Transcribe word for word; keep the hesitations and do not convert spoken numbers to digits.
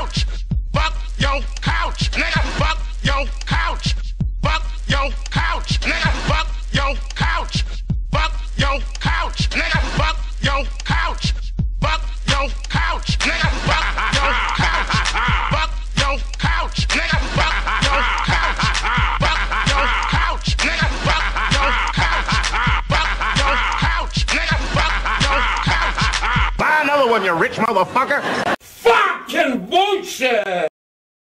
couch. Fuck your couch, nigga. Fuck your couch. Fuck your couch, nigga. Fuck your couch. Fuck your couch, nigga. Fuck your couch. Fuck your couch, nigga. Fuck your couch. Fuck your couch, nigga. Fuck your couch. Fuck your couch, nigga. Fuck your couch. Fuck your couch, nigga. Fuck your couch. Buy another one, you rich motherfucker. Fucking bullshit!